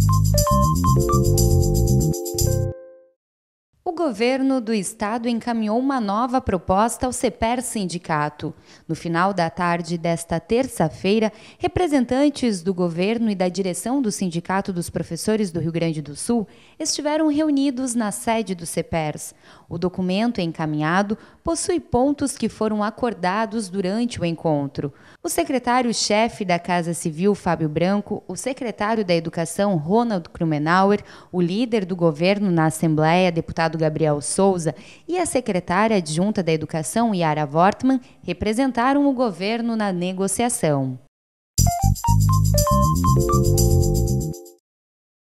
O governo do estado encaminhou uma nova proposta ao CEPER Sindicato. No final da tarde desta terça-feira, representantes do governo e da direção do Sindicato dos Professores do Rio Grande do Sul estiveram reunidos na sede do CEPERS. O documento encaminhado possui pontos que foram acordados durante o encontro. O secretário-chefe da Casa Civil, Fábio Branco, o secretário da Educação, Ronald Krumenauer, o líder do governo na Assembleia, deputado Gabriel Souza, e a secretária adjunta da Educação, Yara Wortmann, representaram o governo na negociação.